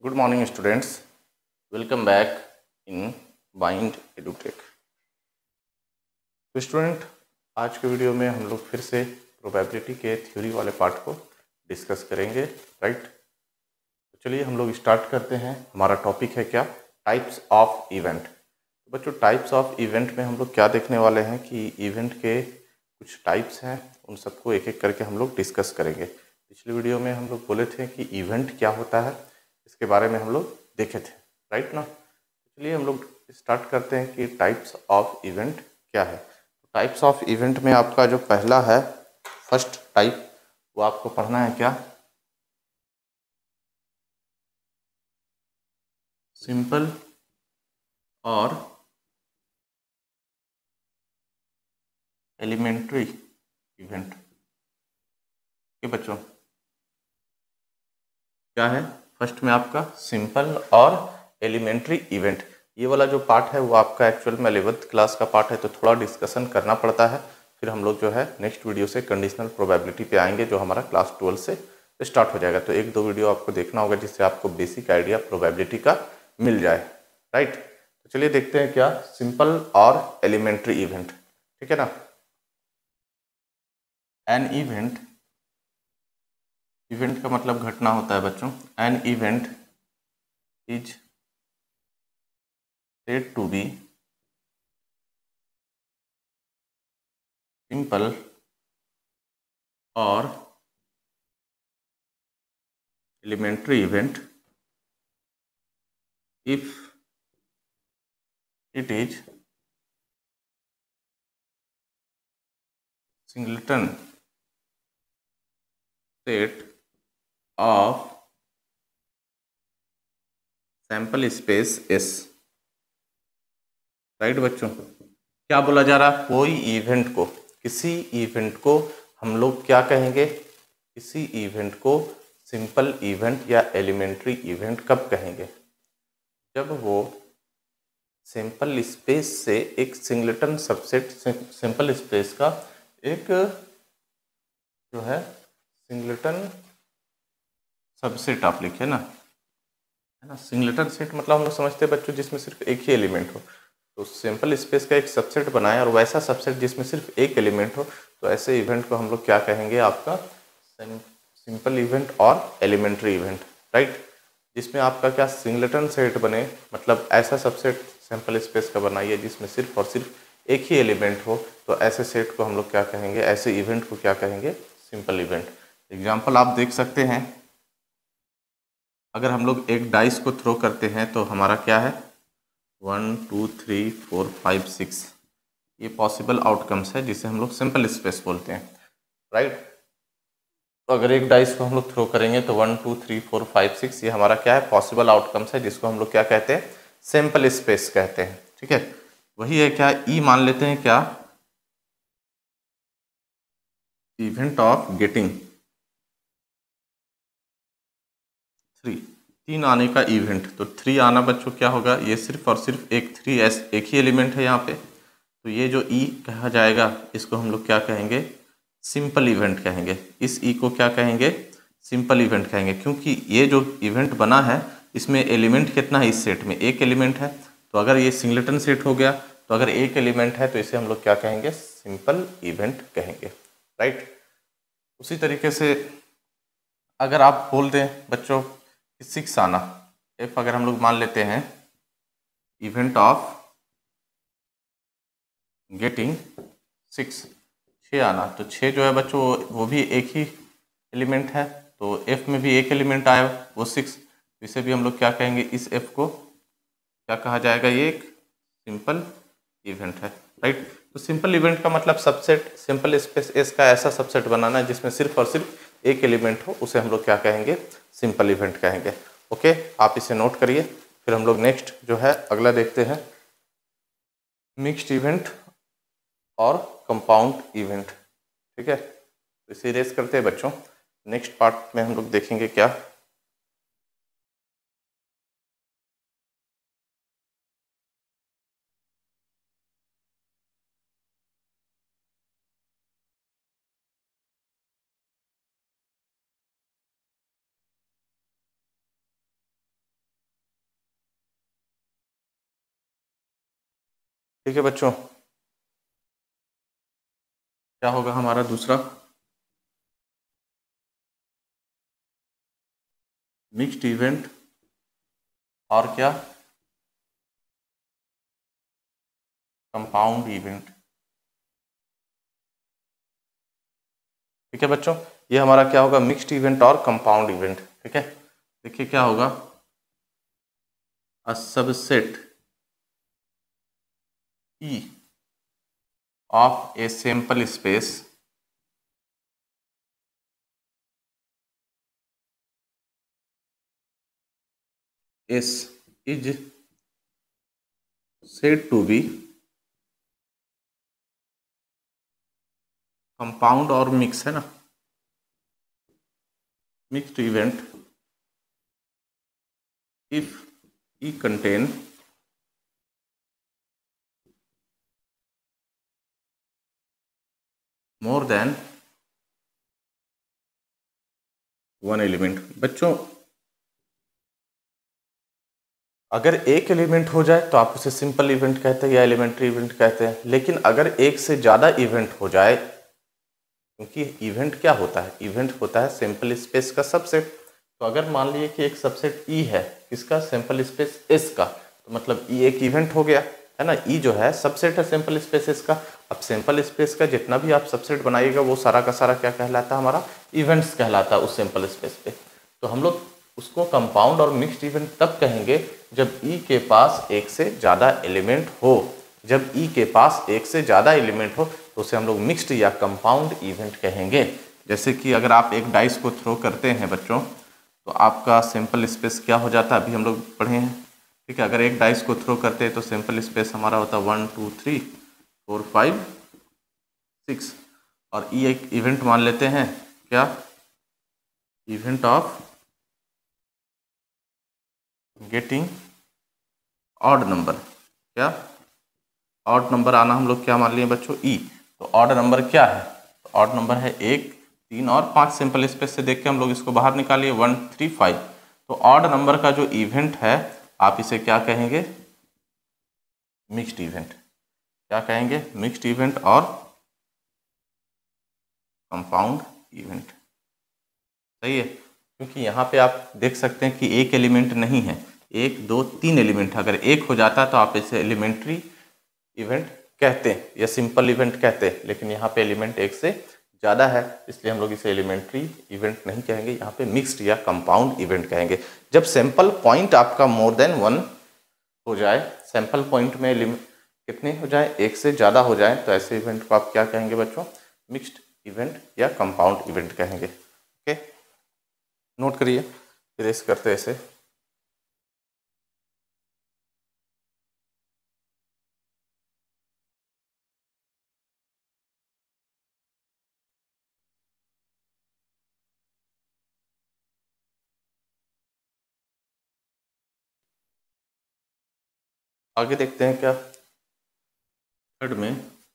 Good morning students, welcome back in bind edutech. तो student, आज के वीडियो में हम लोग फिर से प्रोबेबिलिटी के थ्योरी वाले पार्ट को डिस्कस करेंगे, राइट। तो चलिए हम लोग स्टार्ट करते हैं। हमारा टॉपिक है क्या? Types of event. तो बच्चों, टाइप्स ऑफ इवेंट में हम लोग क्या देखने वाले हैं कि इवेंट के कुछ टाइप्स हैं, उन सबको एक एक करके हम लोग डिस्कस करेंगे। पिछले वीडियो में हम लोग बोले थे कि इवेंट क्या होता है, इसके बारे में हम लोग देखे थे, राइट ना। चलिए हम लोग स्टार्ट करते हैं कि टाइप्स ऑफ इवेंट क्या है। टाइप्स ऑफ इवेंट में आपका जो पहला है, फर्स्ट टाइप, वो आपको पढ़ना है क्या? सिंपल और एलिमेंट्री इवेंट। ये बच्चों क्या है? फर्स्ट में आपका सिंपल और एलिमेंट्री इवेंट। ये वाला जो पार्ट है वो आपका एक्चुअल में 11th क्लास का पार्ट है, तो थोड़ा डिस्कशन करना पड़ता है। फिर हम लोग जो है नेक्स्ट वीडियो से कंडीशनल प्रोबेबिलिटी पे आएंगे, जो हमारा क्लास 12 से स्टार्ट हो जाएगा। तो एक दो वीडियो आपको देखना होगा जिससे आपको बेसिक आइडिया प्रोबेबिलिटी का मिल जाए, राइट। तो चलिए देखते हैं क्या सिंपल और एलिमेंट्री इवेंट, ठीक है ना। एन इवेंट, इवेंट का मतलब घटना होता है बच्चों। An event is said to be simple or elementary event if it is singleton set of sample space S, right बच्चों। क्या बोला जा रहा है? कोई इवेंट को, किसी इवेंट को हम लोग क्या कहेंगे? किसी इवेंट को सिंपल इवेंट या एलिमेंट्री इवेंट कब कहेंगे? जब वो सैंपल स्पेस से एक सिंगलेटन सबसेट, सैंपल स्पेस का एक जो है सिंगलेटन सबसेट आप लिखे ना, है ना। सिंगलेटन सेट मतलब हम लोग समझते हैं बच्चों जिसमें सिर्फ एक ही एलिमेंट हो, तो सैंपल स्पेस का एक सबसेट बनाए और वैसा सबसेट जिसमें सिर्फ एक एलिमेंट हो, तो ऐसे इवेंट को हम लोग क्या कहेंगे? आपका सिंपल इवेंट और एलिमेंट्री इवेंट, राइट। जिसमें आपका क्या सिंगलेटन सेट बने, मतलब ऐसा सबसेट सैंपल स्पेस का बनाइए जिसमें सिर्फ और सिर्फ एक ही एलिमेंट हो, तो ऐसे सेट को हम लोग क्या कहेंगे? ऐसे इवेंट को क्या कहेंगे? Simple event. एग्जाम्पल आप देख सकते हैं। अगर हम लोग एक डाइस को थ्रो करते हैं तो हमारा क्या है? 1 2 3 4 5 6, ये पॉसिबल आउटकम्स है जिसे हम लोग सिंपल स्पेस बोलते हैं, राइट। तो अगर एक डाइस को हम लोग थ्रो करेंगे तो 1 2 3 4 5 6, ये हमारा क्या है? पॉसिबल आउटकम्स है, जिसको हम लोग क्या कहते हैं? सैंपल स्पेस कहते हैं, ठीक है। वही है क्या, ई मान लेते हैं क्या? इवेंट ऑफ गेटिंग 3, 3 आने का इवेंट। तो 3 आना बच्चों क्या होगा? ये सिर्फ और सिर्फ एक 3 एक ही एलिमेंट है यहाँ पे, तो ये जो ई कहा जाएगा इसको हम लोग क्या कहेंगे? सिंपल इवेंट कहेंगे। इस ई को क्या कहेंगे? सिंपल इवेंट कहेंगे, क्योंकि ये जो इवेंट बना है इसमें एलिमेंट कितना है? इस सेट में एक एलिमेंट है। तो अगर ये सिंगलेटन सेट हो गया, तो अगर एक एलिमेंट है तो इसे हम लोग क्या कहेंगे? सिंपल इवेंट कहेंगे, राइट। उसी तरीके से अगर आप बोल दें बच्चों 6 आना, एफ अगर हम लोग मान लेते हैं इवेंट ऑफ गेटिंग 6, 6 आना, तो 6 जो है बच्चों वो भी एक ही एलिमेंट है, तो एफ में भी एक एलिमेंट आया वो 6, तो इसे भी हम लोग क्या कहेंगे? इस एफ को क्या कहा जाएगा? ये एक सिंपल इवेंट है, राइट। तो सिंपल इवेंट का मतलब सबसेट, सिंपल स्पेस एस का ऐसा सबसेट बनाना है जिसमें सिर्फ और सिर्फ एक एलिमेंट हो, उसे हम लोग क्या कहेंगे? सिंपल इवेंट कहेंगे। ओके, आप इसे नोट करिए। फिर हम लोग नेक्स्ट जो है अगला देखते हैं, मिक्स्ड इवेंट और कंपाउंड इवेंट, ठीक है। तो इसे रेस करते हैं बच्चों। नेक्स्ट पार्ट में हम लोग देखेंगे क्या? ठीक है बच्चों, क्या होगा हमारा दूसरा, मिक्स्ड इवेंट और क्या, कंपाउंड इवेंट। ठीक है बच्चों, ये हमारा क्या होगा, मिक्स्ड इवेंट और कंपाउंड इवेंट। ठीक है, देखिए क्या होगा, a subset E of a sample space S is said to be compound और मिक्स है ना, mixed event if E contain more than one element. बच्चों अगर एक एलिमेंट हो जाए तो आप उसे सिंपल इवेंट कहते हैं या एलिमेंट्री इवेंट कहते हैं, लेकिन अगर एक से ज़्यादा इवेंट हो जाए, क्योंकि इवेंट क्या होता है, इवेंट होता है सैंपल स्पेस का सबसेट। तो अगर मान लीजिए कि एक सबसेट ई है किसका, सैंपल स्पेस एस का, तो मतलब ई एक इवेंट हो गया है ना, ई जो है सबसेट है सैंपल स्पेस एस का। अब सैंपल स्पेस का जितना भी आप सबसेट बनाइएगा वो सारा का सारा क्या कहलाता है, हमारा इवेंट्स कहलाता है उस सैंपल स्पेस पे। तो हम लोग उसको कंपाउंड और मिक्स्ड इवेंट तब कहेंगे जब ई के पास एक से ज़्यादा एलिमेंट हो। जब ई के पास एक से ज़्यादा एलिमेंट हो तो उसे हम लोग मिक्स्ड या कंपाउंड इवेंट कहेंगे। जैसे कि अगर आप एक डाइस को थ्रो करते हैं बच्चों, तो आपका सैंपल स्पेस क्या हो जाता है, अभी हम लोग पढ़े हैं। ठीक है, अगर एक डाइस को थ्रो करते हैं तो सैंपल स्पेस हमारा होता है 1 2 3 4 5 6, और ई एक इवेंट मान लेते हैं, क्या, event of getting odd number. क्या, ऑड नंबर आना हम लोग क्या मान लिए बच्चों, ई। तो ऑड नंबर क्या है, तो ऑड नंबर है 1 3 और 5। सिंपल स्पेस से देख के हम लोग इसको बाहर निकालिए 1 3 5। तो ऑड नंबर का जो इवेंट है आप इसे क्या कहेंगे, मिक्स्ड इवेंट। क्या कहेंगे, मिक्स्ड इवेंट और कंपाउंड इवेंट। सही है, क्योंकि यहाँ पे आप देख सकते हैं कि एक एलिमेंट नहीं है, 1 2 3 एलिमेंट। अगर एक हो जाता है तो आप इसे एलिमेंट्री इवेंट कहते हैं या सिंपल इवेंट कहते हैं, लेकिन यहाँ पे एलिमेंट एक से ज़्यादा है इसलिए हम लोग इसे एलिमेंट्री इवेंट नहीं कहेंगे, यहाँ पे मिक्स्ड या कंपाउंड इवेंट कहेंगे। जब सैंपल पॉइंट आपका मोर देन 1 हो जाए, सैंपल पॉइंट में कितने हो जाए, एक से ज़्यादा हो जाए, तो ऐसे इवेंट को आप क्या कहेंगे बच्चों, मिक्स्ड इवेंट या कंपाउंड इवेंट कहेंगे। ओके, नोट करिए, फिर इस करते ऐसे। आगे देखते हैं क्या, थर्ड में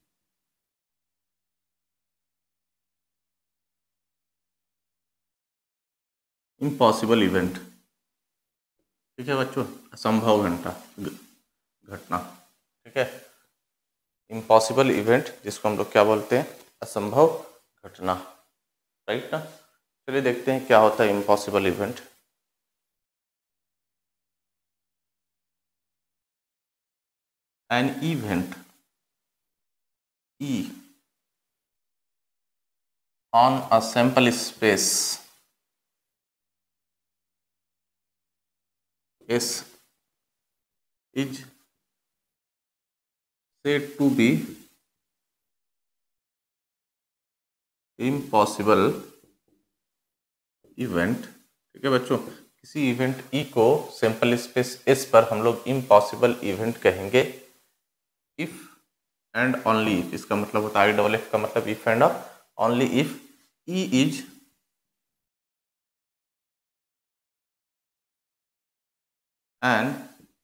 इम्पॉसिबल इवेंट। ठीक है बच्चों, असंभव घटना। ठीक है, इम्पॉसिबल इवेंट जिसको हम लोग क्या बोलते हैं, असंभव घटना। राइट ना, चलिए देखते हैं क्या होता है impossible event. An event E on a sample space S is said to be impossible event। ठीक है बच्चों, किसी इवेंट E को सैंपल स्पेस S पर हम लोग इम्पॉसिबल इवेंट कहेंगे इफ एंड ओनली इफ। इसका मतलब होता है IFF का मतलब if and only if E is an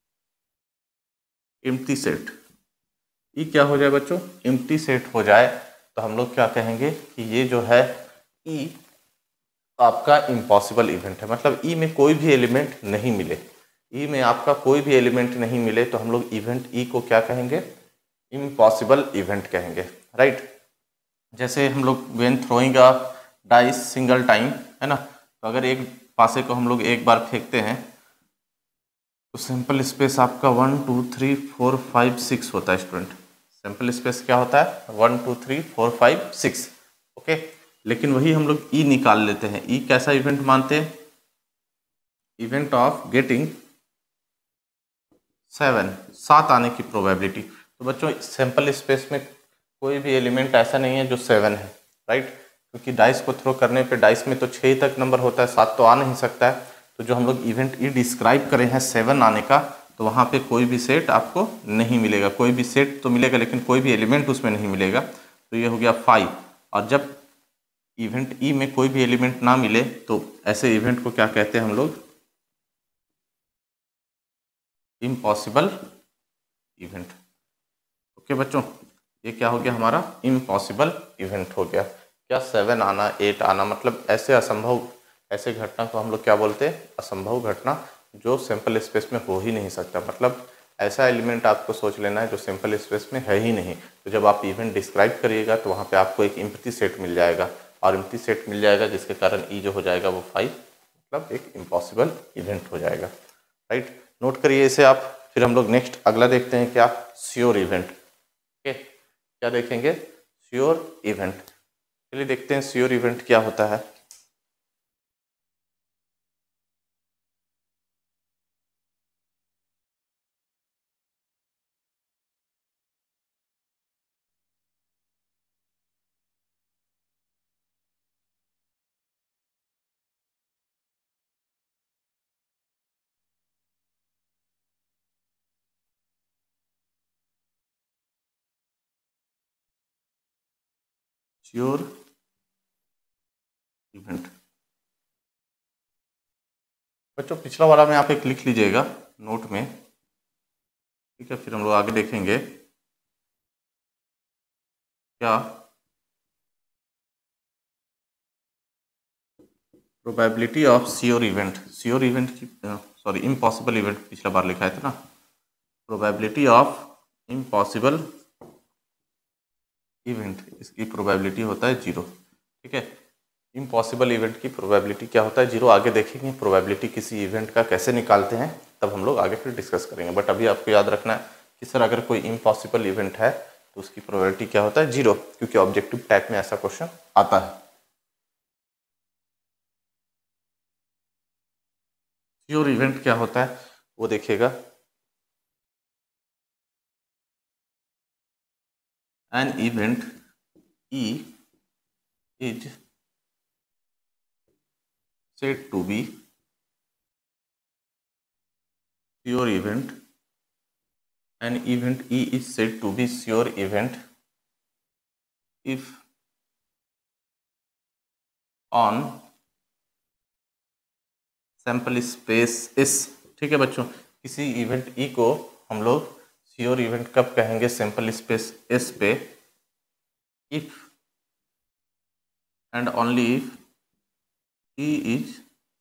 empty set. E क्या हो जाए बच्चों, एम्प्टी सेट हो जाए, तो हम लोग क्या कहेंगे कि ये जो है ई आपका इम्पॉसिबल इवेंट है। मतलब ई में कोई भी एलिमेंट नहीं मिले, ई में आपका कोई भी एलिमेंट नहीं मिले तो हम लोग इवेंट ई को क्या कहेंगे, इम्पॉसिबल इवेंट कहेंगे, राइट। जैसे हम लोग when throwing a dice single time, है ना, तो अगर एक पासे को हम लोग एक बार फेंकते हैं तो सैंपल स्पेस आपका 1 2 3 4 5 6 होता है स्टूडेंट। सैंपल स्पेस क्या होता है? 1 2 3 4 5 6, ओके। लेकिन वही हम लोग ई निकाल लेते हैं। ई कैसा इवेंट मानते हैं? इवेंट ऑफ गेटिंग 7 आने की प्रोबेबिलिटी। तो बच्चों सैंपल स्पेस में कोई भी एलिमेंट ऐसा नहीं है जो 7 है, राइट, क्योंकि डाइस को थ्रो करने पे डाइस में तो 6 तक नंबर होता है, 7 तो आ नहीं सकता है। तो जो हम लोग इवेंट ई डिस्क्राइब करें हैं 7 आने का, तो वहाँ पे कोई भी सेट आपको नहीं मिलेगा। कोई भी सेट तो मिलेगा लेकिन कोई भी एलिमेंट उसमें नहीं मिलेगा। तो ये हो गया 5। और जब इवेंट ई में कोई भी एलिमेंट ना मिले तो ऐसे इवेंट को क्या कहते हैं हम लोग? Impossible event. ओके बच्चों, ये क्या हो गया हमारा? इम्पॉसिबल इवेंट हो गया। क्या 7 आना, 8 आना, मतलब ऐसे असंभव, ऐसे घटना को हम लोग क्या बोलते हैं? असंभव घटना, जो सैंपल स्पेस में हो ही नहीं सकता। मतलब ऐसा एलिमेंट आपको सोच लेना है जो सैंपल स्पेस में है ही नहीं। तो जब आप इवेंट डिस्क्राइब करिएगा तो वहाँ पे आपको एक एम्प्टी सेट मिल जाएगा, और एम्प्टी सेट मिल जाएगा जिसके कारण ई जो हो जाएगा वो 5, मतलब एक इम्पॉसिबल इवेंट हो जाएगा, राइट। नोट करिए इसे आप। फिर हम लोग नेक्स्ट अगला देखते हैं, क्या? Sure event. ओके, क्या देखेंगे? Sure event. चलिए देखते हैं श्योर इवेंट क्या होता है। श्योर इवेंट बच्चों पिछला वाला में आप एक लिख लीजिएगा नोट में, ठीक है। फिर हम लोग आगे देखेंगे क्या probability of sure event. Sure event की सॉरी इम्पॉसिबल इवेंट पिछला बार लिखा है था ना। प्रोबेबिलिटी ऑफ इम्पॉसिबल इवेंट, इसकी प्रोबेबिलिटी होता है 0, ठीक है। इम्पॉसिबल इवेंट की प्रोबेबिलिटी क्या होता है? 0। आगे देखेंगे प्रोबेबिलिटी किसी इवेंट का कैसे निकालते हैं, तब हम लोग आगे फिर डिस्कस करेंगे। बट अभी आपको याद रखना है कि सर अगर कोई इम्पॉसिबल इवेंट है तो उसकी प्रोबेबिलिटी क्या होता है? 0, क्योंकि ऑब्जेक्टिव टाइप में ऐसा क्वेश्चन आता है। श्योर इवेंट क्या होता है वो देखिएगा। An event E is said to be sure event. An event E is said to be sure event if on sample space S, ठीक है बच्चों। किसी इवेंट E को हम लोग श्योर इवेंट कब कहेंगे? सैंपल स्पेस S पे if and only if E is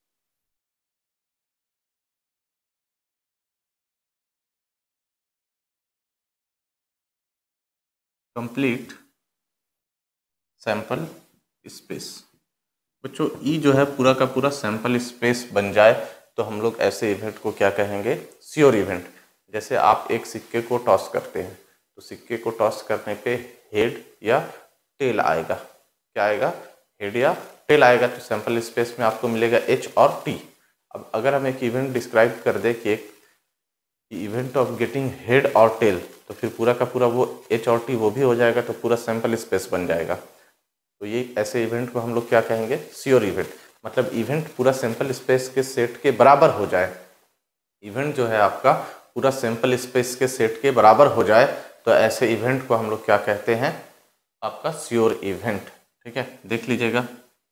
complete sample space. बच्चों ई जो है पूरा का पूरा सैंपल स्पेस बन जाए तो हम लोग ऐसे इवेंट को क्या कहेंगे? Sure event. जैसे आप एक सिक्के को टॉस करते हैं तो सिक्के को टॉस करने पे हेड या टेल आएगा। क्या आएगा? हेड या टेल आएगा। तो सैंपल स्पेस में आपको मिलेगा H और T। अब अगर हम एक इवेंट डिस्क्राइब कर दे कि एक इवेंट ऑफ गेटिंग हेड और टेल, तो फिर पूरा का पूरा वो H और T वो भी हो जाएगा, तो पूरा सैंपल स्पेस बन जाएगा। तो ये ऐसे इवेंट को हम लोग क्या कहेंगे? Sure event. मतलब इवेंट पूरा सैंपल स्पेस के सेट के बराबर हो जाए। इवेंट जो है आपका पूरा सैंपल स्पेस के सेट के बराबर हो जाए तो ऐसे इवेंट को हम लोग क्या कहते हैं? आपका श्योर इवेंट, ठीक है। देख लीजिएगा,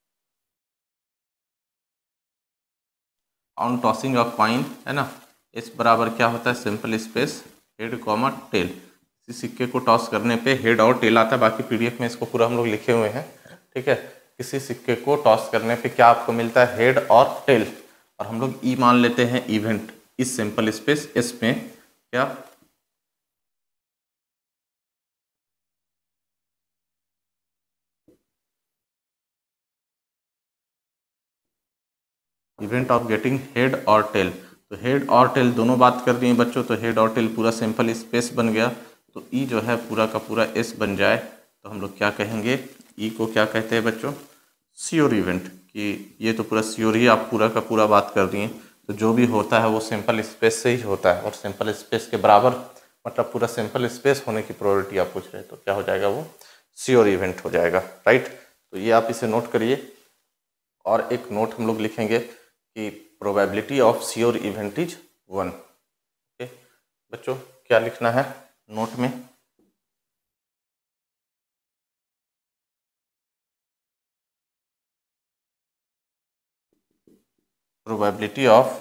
ऑन टॉसिंग ऑफ कॉइन, है ना, इस बराबर क्या होता है? Sample space head comma tail. इसी सिक्के को टॉस करने पे हेड और टेल आता है। बाकी पीडीएफ में इसको पूरा हम लोग लिखे हुए हैं, ठीक है। किसी सिक्के को टॉस करने पे क्या आपको मिलता है? हेड और टेल। और हम लोग ई मान लेते हैं इवेंट इस सैंपल स्पेस एस में। क्या इवेंट ऑफ गेटिंग हेड और टेल। तो हेड और टेल दोनों बात कर रही हैं बच्चों, तो हेड और टेल पूरा सिंपल स्पेस बन गया। तो ई जो है पूरा का पूरा एस बन जाए तो हम लोग क्या कहेंगे, ई को क्या कहते हैं बच्चों, श्योर इवेंट। कि ये तो पूरा श्योर ही आप पूरा का पूरा बात कर रही हैं, तो जो भी होता है वो सिंपल स्पेस से ही होता है, और सिंपल स्पेस के बराबर मतलब पूरा सिंपल स्पेस होने की प्रोबेबिलिटी आप पूछ रहे हैं, तो क्या हो जाएगा, वो श्योर इवेंट हो जाएगा, राइट। तो ये आप इसे नोट करिए। और एक नोट हम लोग लिखेंगे कि probability of sure event is 1। Okay बच्चों, क्या लिखना है नोट में, प्रोबेबिलिटी ऑफ,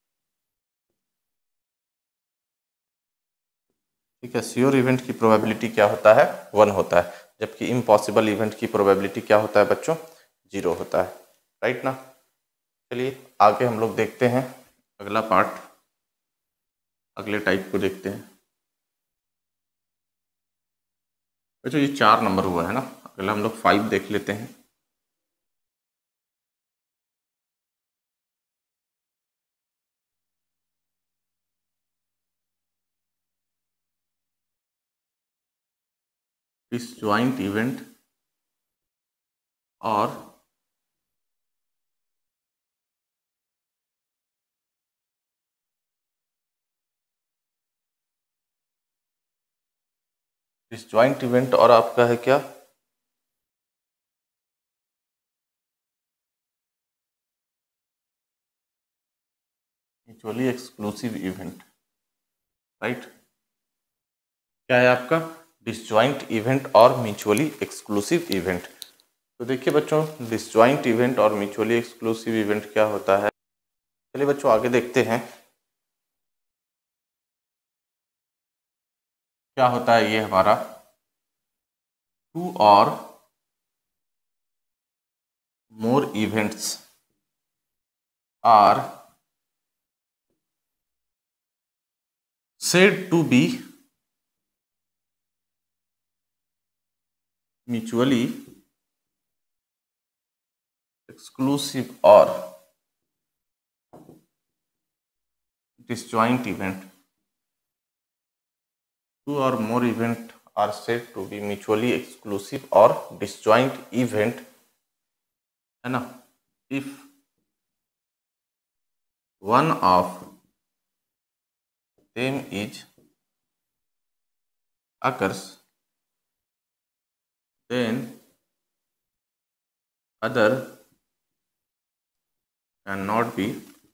ठीक है, श्योर इवेंट की प्रोबेबिलिटी क्या होता है, 1 होता है, जबकि इम्पॉसिबल इवेंट की प्रोबेबिलिटी क्या होता है बच्चों, 0 होता है, राइट ना। चलिए आगे हम लोग देखते हैं अगला पार्ट, अगले टाइप को देखते हैं। बच्चों ये 4 नंबर हुआ है ना, अगला हम लोग 5 देख लेते हैं। डिसजॉइंट इवेंट और डिसजॉइंट इवेंट और आपका है क्या, म्यूचुअली एक्सक्लूसिव इवेंट, राइट। क्या है आपका, डिसजॉइंट इवेंट और म्यूचुअली एक्सक्लूसिव इवेंट। तो देखिए बच्चों, डिसजॉइंट इवेंट और म्यूचुअली एक्सक्लूसिव इवेंट क्या होता है, चलिए बच्चों आगे देखते हैं क्या होता है। ये हमारा 2 और more events are said to be mutually exclusive or disjoint event. 2 or more event are said to be mutually exclusive or disjoint event, है ना, if one of them is occurs, then other cannot be।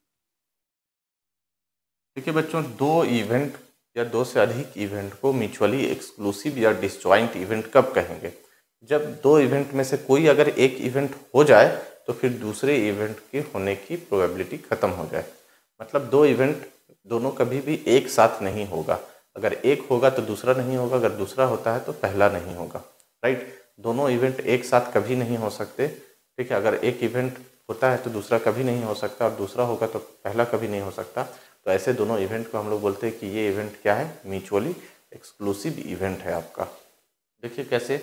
देखिए बच्चों, 2 event या 2 से अधिक event को mutually exclusive या disjoint event कब कहेंगे, जब 2 इवेंट में से कोई अगर एक इवेंट हो जाए तो फिर दूसरे इवेंट के होने की प्रोबेबिलिटी खत्म हो जाए। मतलब 2 इवेंट दोनों कभी भी एक साथ नहीं होगा, अगर एक होगा तो दूसरा नहीं होगा, अगर दूसरा होता है तो पहला नहीं होगा, राइट। दोनों इवेंट एक साथ कभी नहीं हो सकते, ठीक है। अगर एक इवेंट होता है तो दूसरा कभी नहीं हो सकता, और दूसरा होगा तो पहला कभी नहीं हो सकता। तो ऐसे दोनों इवेंट को हम लोग बोलते हैं कि ये इवेंट क्या है, म्यूचुअली एक्सक्लूसिव इवेंट है आपका। देखिए कैसे,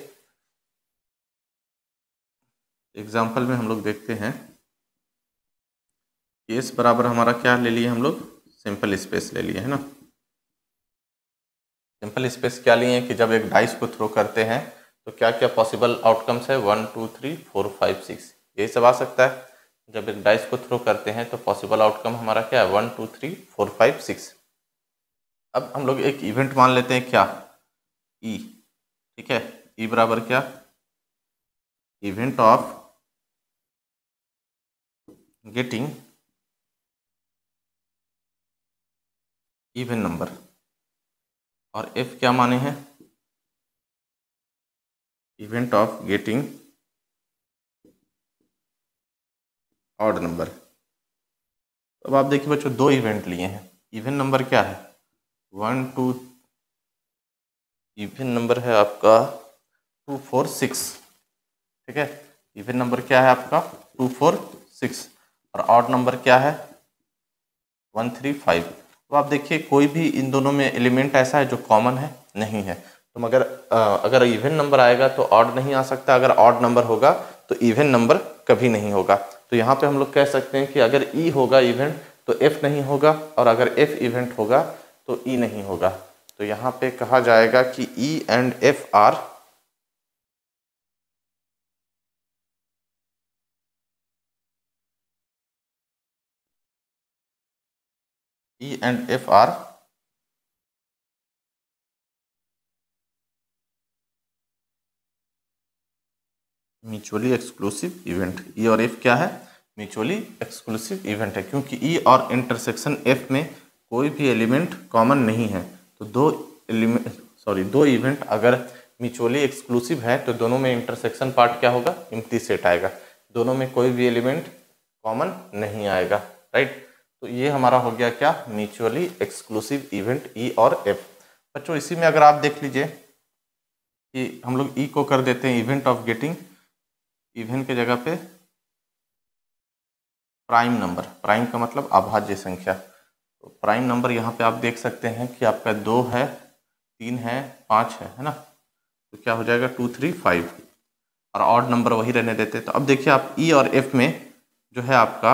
एग्जाम्पल में हम लोग देखते हैं, केस बराबर हमारा क्या ले लिए हम लोग, सिंपल स्पेस ले लिए है ना। सिंपल स्पेस क्या लिए कि जब एक डाइस को थ्रो करते हैं तो क्या क्या पॉसिबल आउटकम्स है, 1 2 3 4 5 6, यही सब आ सकता है। जब एक डाइस को थ्रो करते हैं तो पॉसिबल आउटकम हमारा क्या है, 1 2 3 4 5 6। अब हम लोग एक इवेंट मान लेते हैं क्या, ई, ठीक है। ई बराबर क्या, event of getting even number, और एफ क्या माने हैं, event of getting odd number. अब आप देखिए बच्चों, 2 इवेंट लिए हैं, इवन नंबर क्या है 1 2, इवन नंबर है आपका 2 4 6, ठीक है। इवन नंबर क्या है आपका 2 4 6, और ऑड नंबर क्या है 1 3 5। तो आप देखिए कोई भी इन दोनों में एलिमेंट ऐसा है जो कॉमन है, नहीं है। तो मगर अगर इवन नंबर आएगा तो ऑड नहीं आ सकता, अगर ऑड नंबर होगा तो इवन नंबर कभी नहीं होगा। तो यहाँ पे हम लोग कह सकते हैं कि अगर ई होगा इवेंट तो एफ नहीं होगा, और अगर एफ इवेंट होगा तो ई नहीं होगा। तो यहाँ पे कहा जाएगा कि E and F are mutually exclusive event. E और एफ क्या है? म्यूचुअली एक्सक्लूसिव इवेंट है, क्योंकि ई और इंटरसेक्शन एफ में कोई भी एलिमेंट कॉमन नहीं है। तो दो इवेंट अगर म्यूचुअली एक्सक्लूसिव है तो दोनों में इंटरसेक्शन पार्ट क्या होगा? एम्प्टी सेट आएगा, दोनों में कोई भी एलिमेंट कॉमन नहीं आएगा, राइट। तो ये हमारा हो गया क्या? म्यूचुअली एक्सक्लूसिव इवेंट ई और एफ। बच्चों इसी में अगर आप देख लीजिए कि हम लोग ई को कर देते हैं इवेंट ऑफ गेटिंग, इवेंट के जगह पे प्राइम नंबर, प्राइम का मतलब अभाज्य संख्या। तो प्राइम नंबर यहाँ पे आप देख सकते हैं कि आपका 2 है, 3 है, 5 है ना। तो क्या हो जाएगा? 2 3 5, और ऑड नंबर वही रहने देते हैं। तो अब देखिए आप ई और एफ में जो है आपका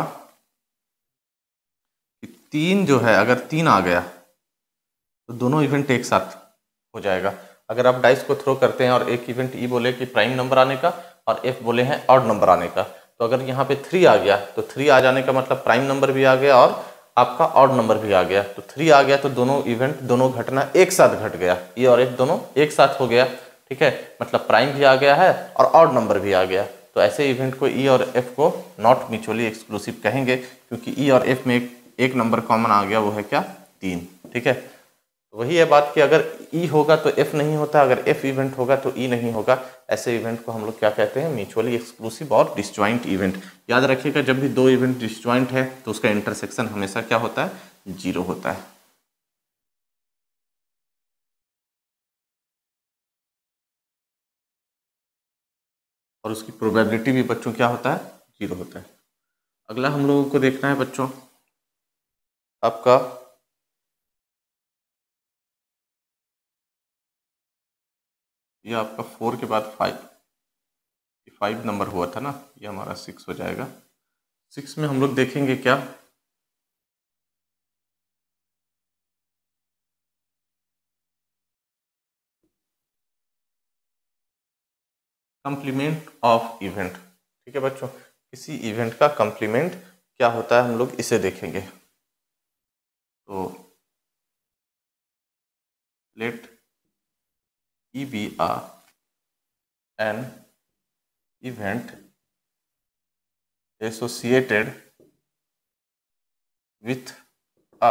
3 जो है, अगर 3 आ गया तो दोनों इवेंट एक साथ हो जाएगा। अगर आप डाइस को थ्रो करते हैं और एक इवेंट ई बोले कि प्राइम नंबर आने का और एफ बोले हैं ऑड नंबर आने का, तो अगर यहाँ पे 3 आ गया तो 3 आ जाने का मतलब प्राइम नंबर भी आ गया और आपका ऑड नंबर भी आ गया। तो 3 आ गया तो दोनों इवेंट, दोनों घटना एक साथ घट गया, ई और एफ दोनों एक साथ हो गया, ठीक है। मतलब प्राइम भी आ गया है और ऑड नंबर भी आ गया। तो ऐसे इवेंट को ई और एफ को नॉट म्यूचुअली एक्सक्लूसिव कहेंगे, क्योंकि ई और एफ में एक नंबर कॉमन आ गया, वो है क्या? 3, ठीक है। वही है बात कि अगर ई होगा तो एफ नहीं होता, अगर एफ इवेंट होगा तो ई नहीं होगा। ऐसे इवेंट को हम लोग क्या कहते हैं? म्यूचुअली एक्सक्लूसिव और डिसजॉइंट इवेंट। याद रखिएगा जब भी दो इवेंट डिसजॉइंट है तो उसका इंटरसेक्शन हमेशा क्या होता है? 0 होता है। और उसकी प्रोबेबिलिटी भी बच्चों क्या होता है? 0 होता है। अगला हम लोगों को देखना है बच्चों आपका ये आपका 4 के बाद 5 नंबर हुआ था ना, ये हमारा 6 हो जाएगा। 6 में हम लोग देखेंगे क्या? कंप्लीमेंट ऑफ इवेंट, ठीक है बच्चों। किसी इवेंट का कंप्लीमेंट क्या होता है हम लोग इसे देखेंगे। तो let E be an event associated with a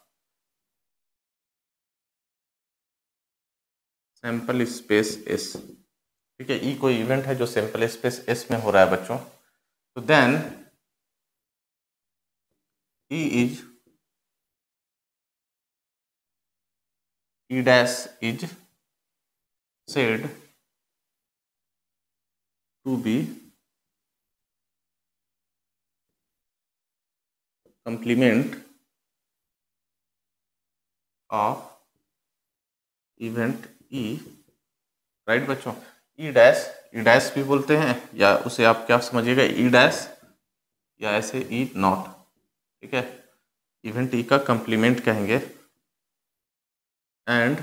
sample space S, ठीक है। ई कोई इवेंट है जो सैंपल स्पेस एस में हो रहा है बच्चों। तो then E is E dash is said to be complement of event E, right बच्चों। ई डैश भी बोलते हैं, या उसे आप क्या समझिएगा? ई डैश या ऐसे ई नॉट, ठीक है। इवेंट ई का कंप्लीमेंट कहेंगे। And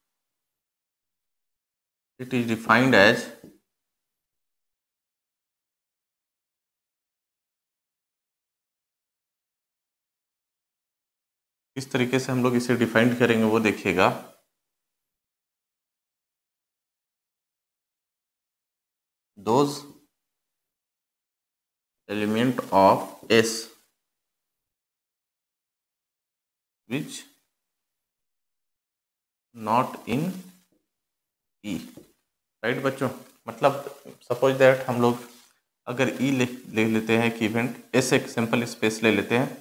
it is defined as किस तरीके से हम लोग इसे डिफाइंड करेंगे वो देखिएगा। Those element of S which not in E, right बच्चों। मतलब सपोज दैट हम लोग अगर ई ले लेते हैं कि इवेंट एस, एक सिंपल स्पेस ले लेते हैं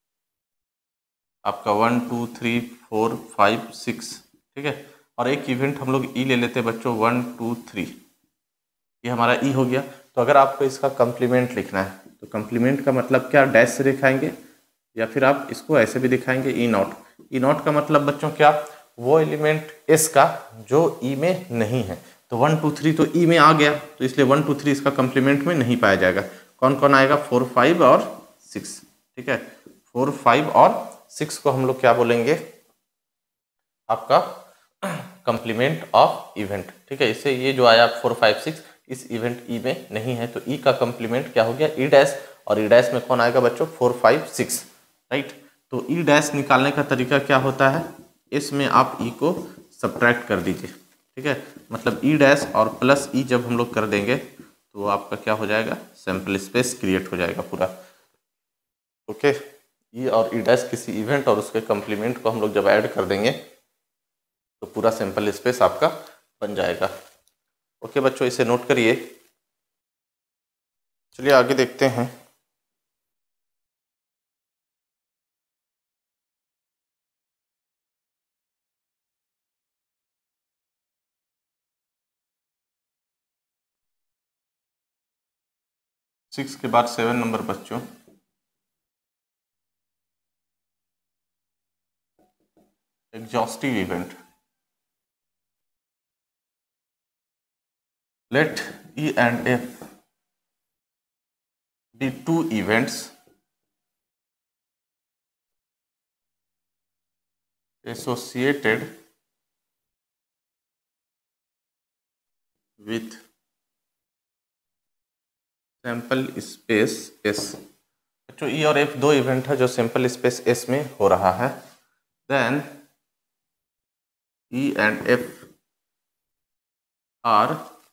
आपका 1 2 3 4 5 6, ठीक है। और एक इवेंट हम लोग ई ले लेते हैं बच्चों 1 2 3, ये हमारा ई हो गया। तो अगर आपको इसका कंप्लीमेंट लिखना है तो कंप्लीमेंट का मतलब क्या? डैश से दिखाएंगे, या फिर आप इसको ऐसे भी दिखाएंगे ई नॉट। ई नॉट का मतलब बच्चों क्या? वो एलिमेंट एस का जो ई में नहीं है। तो 1 2 3 तो ई में आ गया, तो इसलिए 1 2 3 इसका कंप्लीमेंट में नहीं पाया जाएगा। कौन कौन आएगा, 4, 5 और 6, ठीक है। 4, 5 और 6 को हम लोग क्या बोलेंगे, आपका कंप्लीमेंट ऑफ इवेंट, ठीक है। इससे ये जो आया 4, 5, 6 इस इवेंट ई में नहीं है, तो ई का कंप्लीमेंट क्या हो गया, ई डैश, और ई डैश में कौन आएगा बच्चों, 4, 5, 6, राइट। तो ई डैश निकालने का तरीका क्या होता है, इसमें आप ई को सब्ट्रैक्ट कर दीजिए, ठीक है। मतलब ई डैश और प्लस ई जब हम लोग कर देंगे तो आपका क्या हो जाएगा, सैंपल स्पेस क्रिएट हो जाएगा पूरा, ओके। ई और ई डैश किसी इवेंट और उसके कंप्लीमेंट को हम लोग जब ऐड कर देंगे तो पूरा सैंपल स्पेस आपका बन जाएगा, ओके बच्चों, इसे नोट करिए। चलिए आगे देखते हैं। सिक्स के बाद 7 नंबर बच्चों, exhaustive event. Let E and F be two events associated with sample space S। बच्चों E और F दो इवेंट है जो सैंपल स्पेस S में हो रहा है। Then E and F are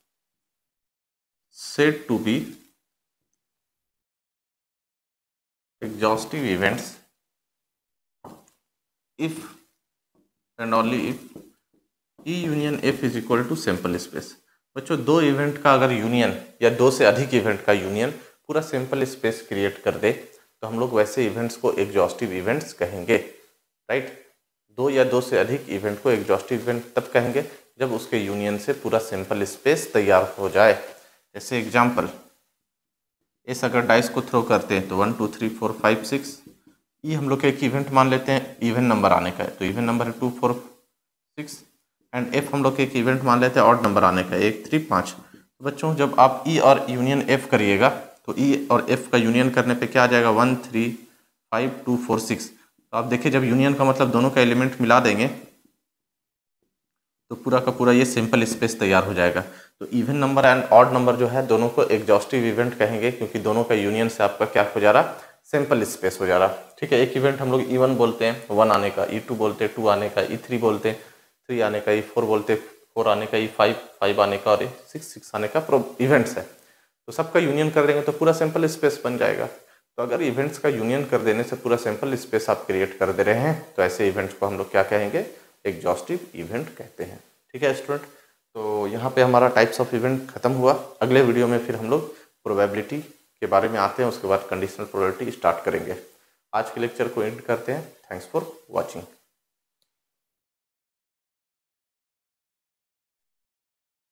said to be exhaustive events if and only if E union F is equal to sample space. बच्चों दो इवेंट का अगर यूनियन या दो से अधिक इवेंट का यूनियन पूरा सैंपल स्पेस क्रिएट कर दे तो हम लोग वैसे इवेंट्स को एग्जॉस्टिव इवेंट्स कहेंगे, राइट। दो या दो से अधिक इवेंट को एग्जॉस्टिव इवेंट तब कहेंगे जब उसके यूनियन से पूरा सैंपल स्पेस तैयार हो जाए। जैसे एग्जांपल, इस अगर डाइस को थ्रो करते हैं तो 1, 2, 3, 4, 5, 6, ये हम लोग एक इवेंट मान लेते हैं इवन नंबर आने का है, तो इवन नंबर है 2, 4, 6, एंड एफ हम लोग एक इवेंट मान लेते हैं ऑड नंबर आने का, 1, 3, 5। तो बच्चों जब आप ई और यूनियन एफ करिएगा तो ई और एफ का यूनियन करने पे क्या आ जाएगा, 1, 3, 5, 2, 4, 6। तो आप देखिए जब यूनियन का मतलब दोनों का एलिमेंट मिला देंगे तो पूरा का पूरा ये सिंपल स्पेस तैयार हो जाएगा। तो even number and odd number जो है दोनों को एग्जॉस्टिव इवेंट कहेंगे क्योंकि दोनों का यूनियन से आपका क्या हो जा रहा, सिंपल स्पेस हो जा रहा, ठीक है। एक इवेंट हम लोग E1 बोलते हैं 1 आने का, E2 बोलते हैं 2 आने का, E3 बोलते हैं 3 आने का, E4 बोलते हैं 4 आने का, E5 5 आने का और E6 6 आने का इवेंट्स है। तो सबका यूनियन कर देंगे तो पूरा सिंपल स्पेस बन जाएगा। तो अगर इवेंट्स का यूनियन कर देने से पूरा सिंपल स्पेस आप क्रिएट कर दे रहे हैं तो ऐसे इवेंट्स को हम लोग क्या कहेंगे, एग्जॉस्टिव इवेंट कहते हैं, ठीक है स्टूडेंट। तो यहाँ पे हमारा टाइप्स ऑफ इवेंट खत्म हुआ। अगले वीडियो में फिर हम लोग प्रोबेबिलिटी के बारे में आते हैं, उसके बाद कंडीशनल प्रोबेबिलिटी स्टार्ट करेंगे। आज के लेक्चर को एंड करते हैं। Thanks for watching.